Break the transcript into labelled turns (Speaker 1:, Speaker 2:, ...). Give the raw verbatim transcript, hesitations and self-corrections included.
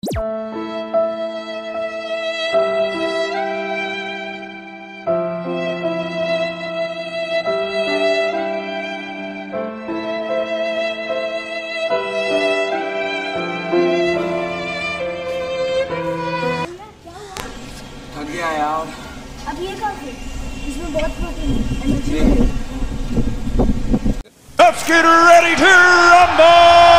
Speaker 1: थक गया यार।
Speaker 2: अब ये खा के, इसमें बहुत प्रोटीन है, energy.
Speaker 3: Let's get ready to rumble!